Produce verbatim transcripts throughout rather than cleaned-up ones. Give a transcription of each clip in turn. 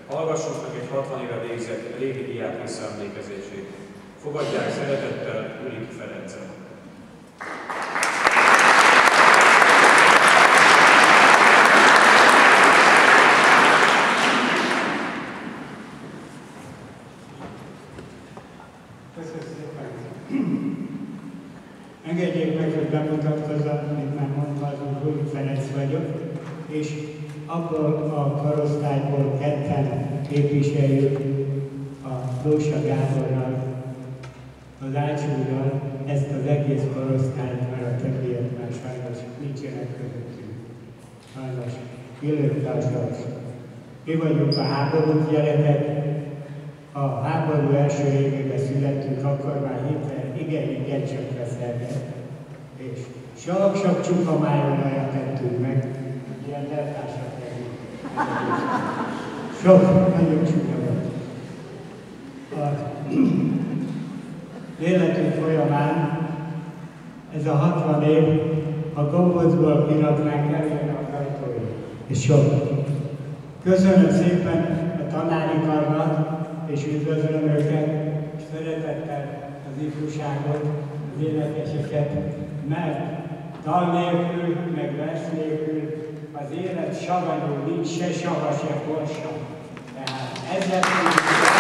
Hallgassunk meg egy hatvan éve végzett régi diák visszaemlékezését. Fogadják szeretettel Ulrich Ferencet. Engedjék meg, hogy bemutatkozzak, mint már mondtam, hogy Ulrich Ferenc vagyok, és abból a korosztályból ketten képviseljük a Lósa Gáborral, az Ácsúrral ezt az egész korosztályt, mert a többiek már sajnos nincsenek közöttünk. Sajnos élőtársak. Mi vagyunk a háború gyerekek, a háború első évében születtünk, akkor már hirtelen igen-igen csak veszelget. És sok-sok csupa májolajat tettünk meg, ilyen deltársak nekünk. Sok, nagyon csupa volt. A életünk folyamán ez a hatvan év a gombócból kiraknánk előre a ajtója. És sok. Köszönöm szépen a tanári karnak, és üdvözlöm őket, és szeretettel az ifjúságot, az énekeseket, mert dal nélkül, meg vers nélkül az élet savanyú, nincs se sava, se borsa. Tehát ezzel tudjuk.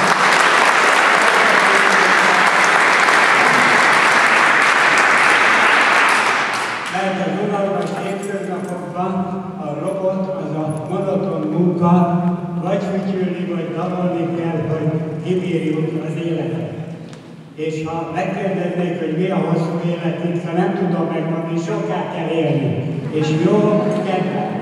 Mert az unalmas hétköznapokban a robot, az a monoton munka, vagy fütyülni, vagy dalolni kell, hogy kibírjuk az életet. És ha megkérdeznék, hogy mi a hosszú élet, itt, ha nem tudom megmondani, soká kell élni. És jó kedvel.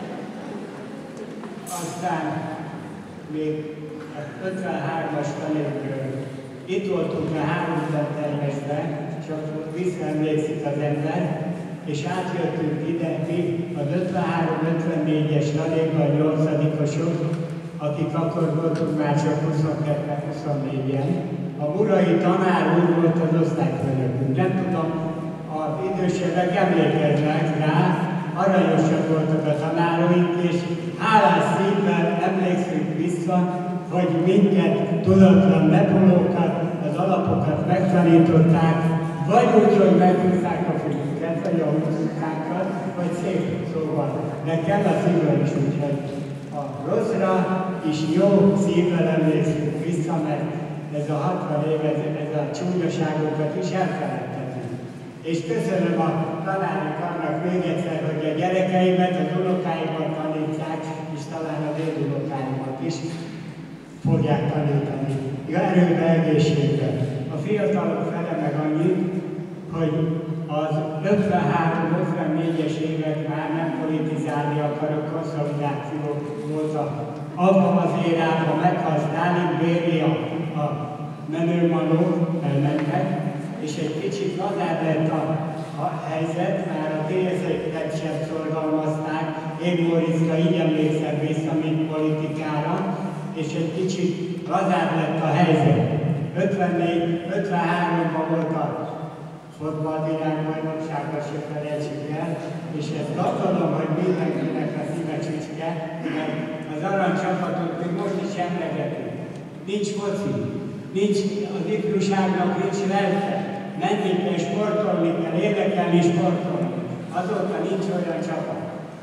Aztán még az ötvenhármas tanévből itt voltunk a háromszáztermesben, csak visszaemlékszik az ember, és átjöttünk ide, mi az ötvenhárom ötvennégyes tanévban nyolcadikosok, akik akkor voltunk már csak huszonketten huszonnégyen. A Murai tanár úr volt az osztályfőnökünk. Nem tudom, az idősebbek emlékeznek rá, aranyosak voltak a tanáraink, és hálás szívvel emlékszünk vissza, hogy minket tudatlan nepolókat, az alapokat megtanították, vagy úgy, hogy meghúzták a fülünket, vagy a húzunkákat, vagy szép szóval. De kell a szívvel is, úgyhogy a rosszra is jó szívvel emlékszünk vissza, mert ez a hatvan év, ez, ez a csúnyaságokat is elfelejtettük. És köszönöm a tanári karnak még egyszer, hogy a gyerekeimet, az unokáimat tanítják, és talán a dédunokáimat is fogják tanítani. Ja, erőbe, egészségbe. A fiatalok fele meg annyit, hogy az ötvenhárom ötvennégyes évek már nem politizálni akarok, konszolidáció volt a abban az érában meghalt Stálin, Béria, a menőmanók elmentek, és egy kicsit lazább lett a, a helyzet, már a té es egy-et sem szorgalmazták, én Móriczka így emlékszem vissza, mint politikára, és egy kicsit lazább lett a helyzet. ötvennégy ötvenháromban volt a fotballvilágbajnokságra, se felejtsük el, és ezt gondolom, hogy mindenkinek a szíve csücske, mert az aranycsapatot még most is emlegetünk. Nincs foci, nincs az ifjúságnak, nincs lelke. Menni kell, sportolni kell, érdekelni, sportolni. Azóta nincs olyan csapat.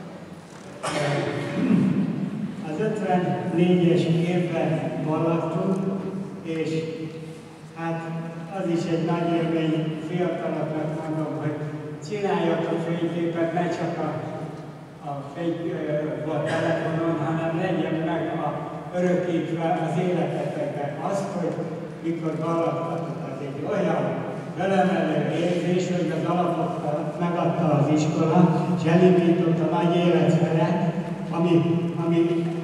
Az ötvennégyes évben maradtunk, és hát az is egy nagy élmény, fiataloknak mondom, hogy csináljatok fényképet, ne csak a, a fénykép a telefonon, hanem legyen meg a örökítve az életetekben. Az, hogy mikor valaktatok, az egy olyan felemelő érzés, hogy az alapokat megadta az iskola, és elindított a nagy élet fele, ami, ami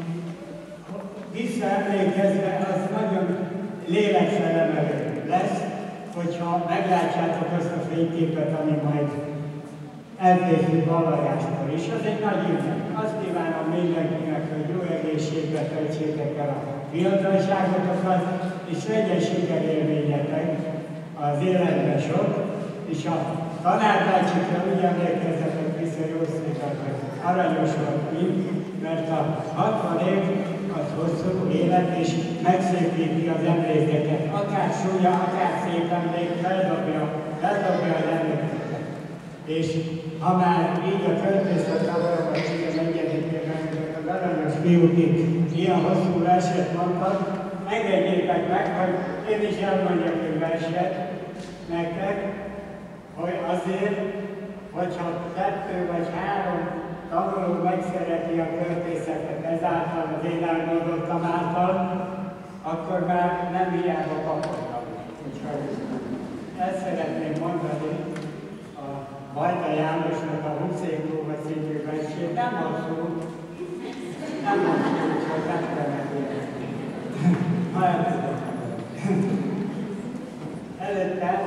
visszaemlékezve az nagyon lélekfelemelő lesz, hogyha meglátjátok azt a fényképet, ami majd elkészül valajáskor is. Az egy nagy ünnep. Azt kívánom mindenkinek, hogy jó egészségbe töltsétek el a fiatalságotokat, és legyen sikerélményetek az életben sok, és a tanárbácsikra úgy emlékezzetek vissza jó szépen, hogy aranyos volt mind, mert a hatvan év az hosszú év, élet, és megszépíti az emlékeket. Akár súlya, akár szép emlék, feldobja, feldobja az emlékeket. És ha már így a költészet tavalyban is az egyedikében, az aranyos fiúk itt ilyen hosszú verset mondtak, engedjétek meg, hogy én is elmondjak egy verset nektek, hogy azért, hogyha kettő vagy három tanuló megszereti a költészetet ezáltal, az én elmondottam által, akkor már nem hiába kapottam. Úgyhogy ezt szeretném mondani, a Vajda Jánosnak a húsz év múlva című versét nem hosszú, nem hosszú, úgyhogy nem kell megérni. Ha előtte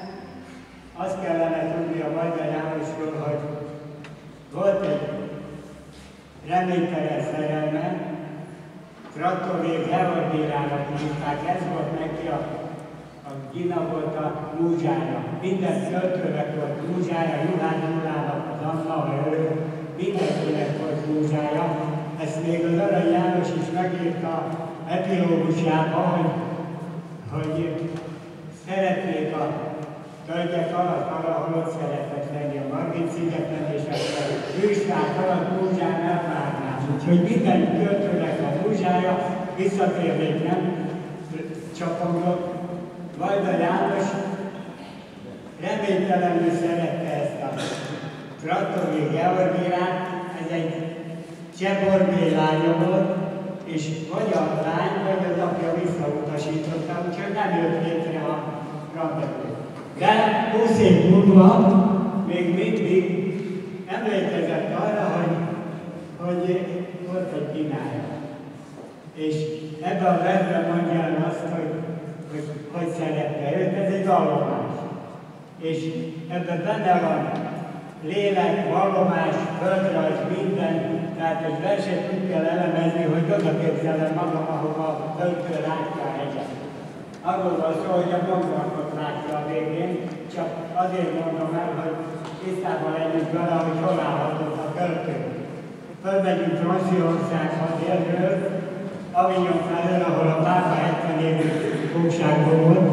azt kellene tudni a Vajda Jánosról, hogy volt egy reménytelen szerelme, Traktorvér Georgérának hívták, ez volt neki a, a Gina volt a múzsája. Minden költőnek volt múzsája, Juhász Gyulának, az Anna, vagy ő, mindenkinek volt múzsája. Ezt még az Arany János is megírta epilógusjában, hogy, hogy szeretnék a tölgyek alatt, valahol ott szeretett lenni a Margit-szigeten, és ezt a hűsták alatt múzsán elvárnám. Úgyhogy minden költőnek a múzsája, visszatérnék, nem csapongok. Vajda János reménytelenül szerette ezt a Traktorvér Georgérát, ez egy Cseh-Borbély lánya volt, és vagy a lány, vagy az apja visszautasította, úgyhogy nem jött létre a rendezvú. De húsz év múlva még mindig emlékezett arra, hogy, hogy volt egy Ginája. És ebben a versben mondja el azt, hogy hogy, hogy szerette őt, ez egy vallomás. És ebben benne van lélek, vallomás, földrajz, minden, tehát egy verset úgy kell elemezni, hogy oda képzelem magam, ahova a költő látja a hegyet. Arról van szó, hogy a Mondrankot látja a végén, csak azért mondom el, hogy tisztában legyünk vele, hogy hol állhatott a költő. Fölmegyünk Franciaországba délről, Avignon felől, ahol a pápa hetven évű fogságban volt.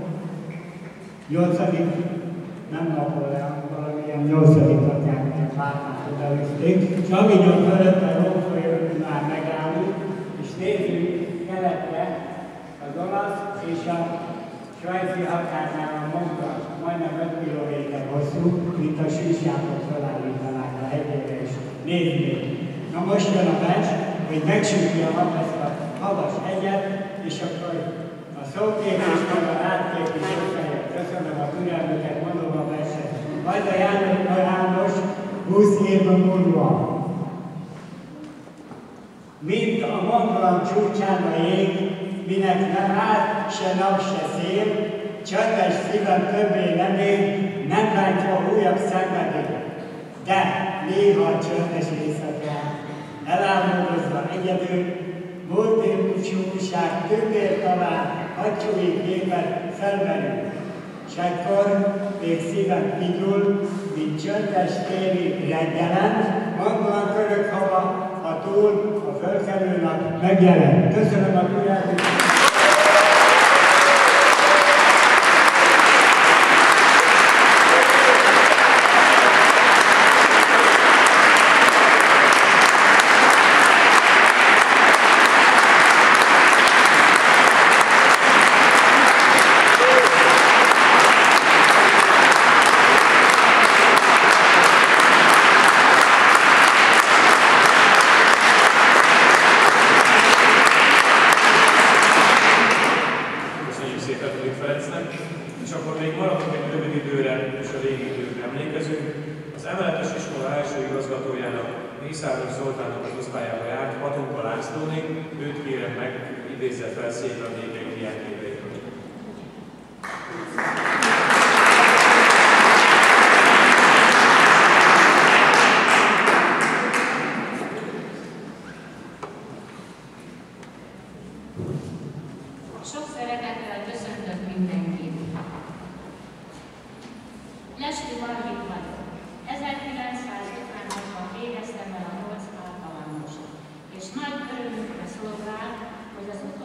Nyolcadik, nem Napóleon, valamilyen nyolcadik atyának pápát odaüzték. És Avignon fölött a Rómfolyón már megállunk, és nézzük keletre az olasz és a svájci határnál a Mont-Blanc, majdnem öt kilométer hosszú, mint a sísjátok felállítanák a hegyére, és nézzük. Na most jön a vers, hogy megsüti a nap ezt a havas hegyet, és akkor a szókép és meg a látkép is összejön. Köszönöm a türelmüket, mondom a verset. Vajda János húsz év múlva. Mint a Mont Blanc csúcsán a jég, minek nem áll se nap, se szél, csöndes szívem többé nem él, nem látja újabb szenvedély. De néha a csöndes éjszakán, elálmodozva egyedül, múlt típusúság tündér talán, hagycsúlyik képet felmerül. S ekkor még szívem kigyúl, mint csöndes téli reggelen, mondva körök hava, a túl, a fölkelő nap megjelen. Köszönöm a türelmüket! És akkor még maradunk egy rövid időre, és a régi időkre emlékezünk. Az emeletes iskola első igazgatójának, Mészáros Zoltánnak az osztályába járt Patonka Lászlóné, őt kérem meg, idézze fel szép emlékeink diákjéveiből. Sok szeretettel köszöntök mindenkit! Lesky Margit vagyok. ezerkilencszázötvenhatban végeztem el a nyolc általánost, és nagy örömünkre szolgál, hogy az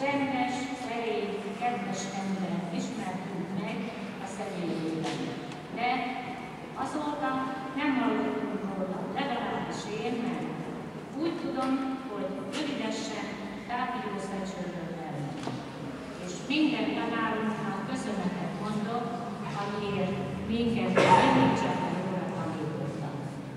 csendes, szerény, kedves embert ismertünk meg a személyében. De azóta nem hallottunk róla, legalábbis én nem. Úgy tudom, hogy rövidesen tápiószecsőről elment. És minden tanárunknak köszönetet mondok, amiért minket mindig csak a jóra tanítottak.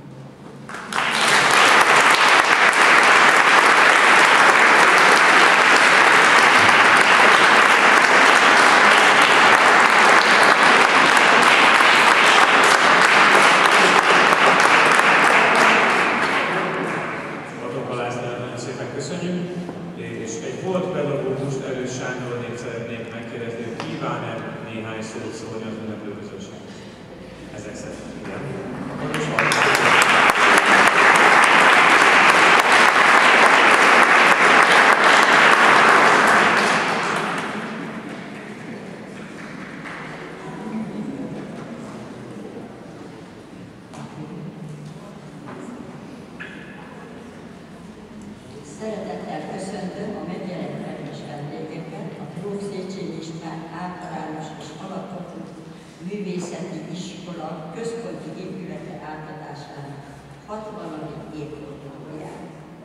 Szót szólni az ünneplő közönség. Ezek szerint igen. Szeretettel köszöntöm a megjelent kedves vendégeket, a Gróf Széchenyi István Általános és Alapfokú Művészeti Iskola központi épülete átadásának hatvanadik évfordulóján.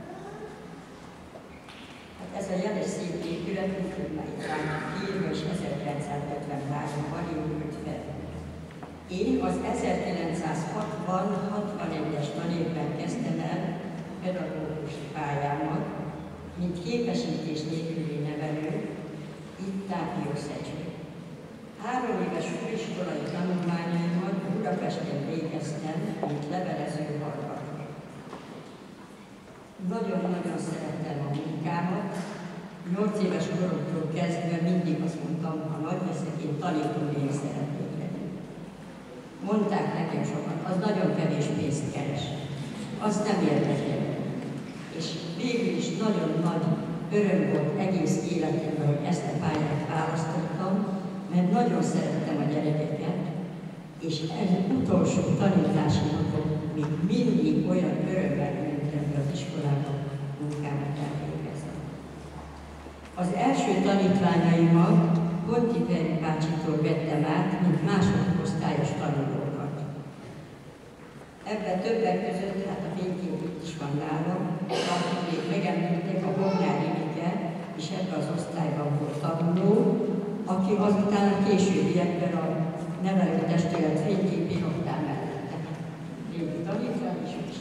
Hát ez a jeles szép épület, mint már itt ránk írva, és ezerkilencszázötvenháromban épült fel. Én az ezerkilencszázhatvan hatvanegyes tanévben kezdtem el pedagógus pályámat, mint képesítés nélküli nevelő, itt Tápiószecsőn. Három éves főiskolai tanulmányaimat Budapesten végeztem, mint levelező hallgató. Nagyon-nagyon szerettem a munkámat. Nyolc éves koromtól kezdve mindig azt mondtam, ha nagy leszek, én tanítónéni szeretnék lenni. Mondták nekem sokan, az nagyon kevés pénzt keres. Azt nem érdekel. És végül is nagyon nagy öröm volt egész életemben, hogy ezt a pályát választottam, mert nagyon szerettem a gyerekeket, és ez utolsó tanítási napon még mindig olyan örömmel mentem be az iskolába munkámat elvégezni. Az első tanítványaimat Bonti Feri bácsitól vettem át, mint másodosztályos tanulókat. Ebben többek között, hát a fénykép itt is van nálam, akik még megemlítették, a Bognár Imike, és ebben az osztályban volt tanuló, aki azután a későbbiekben a nevelőtestület fényképén ott áll mellette. Régi tanítvány és is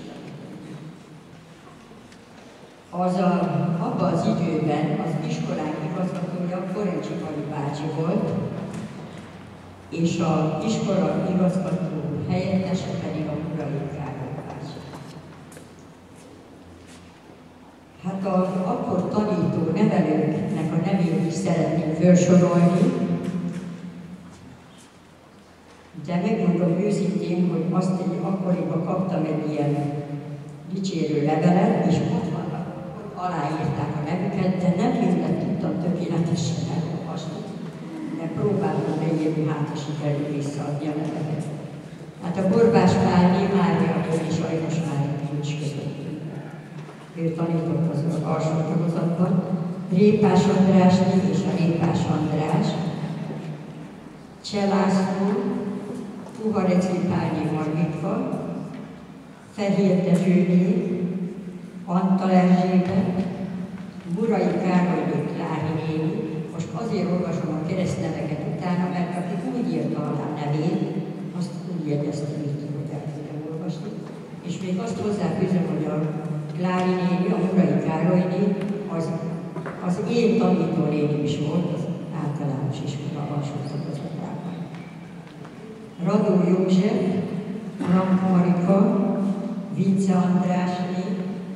az a, abban az időben az iskolánk igazgatója Forencsi Pali bácsi volt, és az iskola igazgató helyettese pedig a Murai Károly bácsi. Hát az akkor tanító nevelőknek a nevét is szeretném felsorolni, de megmondom őszintén, hogy azt egy akkoriban kaptam egy ilyen dicsérő levelet, és ott vannak, ott aláírták a nevüket, de nem mindent tudtam tökéletesen elolvasni. De próbáltam beírni, hát is sikerül visszaadni a neveket. Hát a Borbás Pálné Mária és Ajnos Mária nincs közöttünk. Ő tanított az alsó tagozatban. Répás Andrásné és a Répás András, Cseh László, Puhareci Pálné Margitva, Fehér Dezsőné, Antal Erzsébet, Murai Károlyné Klári néni. Most azért olvasom a keresztneveket utána, mert aki úgy írta alá nevét, azt úgy jegyeztem, hogy el tudja olvasni. És még azt hozzáfűzöm, hogy a Klári néni, a Murai Károlyné, az, az én tanítónénim is volt az általános iskola alsó tagozatában. Radó József, Rank Marika, Vince Andrásné,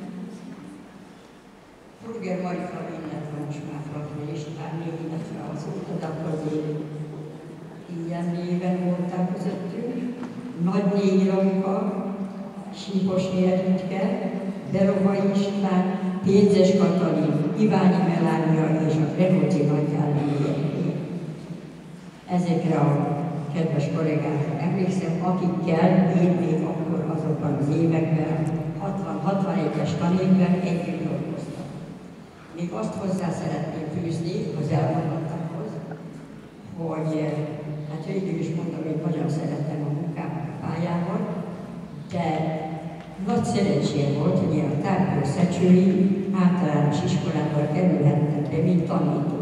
Burger Marika, illetve most már Fratúr Istvánné, illetve az ótadakozé ilyen néven voltak közöttünk. Nagynégy Ranka, Sípos Erdőtke, Berovai István, Pénzes Katalin, Iványi Melánia és a Gregóci Nagyjálló. Ezekre a kedves kollégákra emlékszem, akikkel én még akkor azokban az években, hatvan-hatvanegyes tanévben együtt dolgoztam. Még azt hozzá szeretném fűzni az elmondottakhoz, hogy hát végül is mondom, hogy nagyon szerettem a munkámat a pályában, de nagy szerencsém volt, hogy én a Tárgyőr-Szecsői általános iskolába kerülhettem be, mint tanító.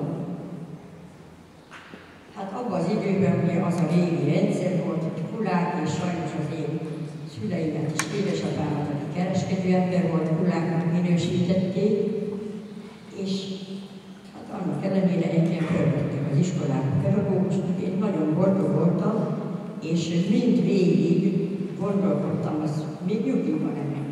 Hát abban az időben ugye az a régi rendszer volt, hogy kulák, és sajnos az én szüleimet és édesapámat, aki kereskedő ember volt, kuláknak minősítették, és hát annak ellenére engem fölvettek az iskolába pedagógusnak, én nagyon boldog voltam, és mindvégig gondolkodtam, az még nyugiban nem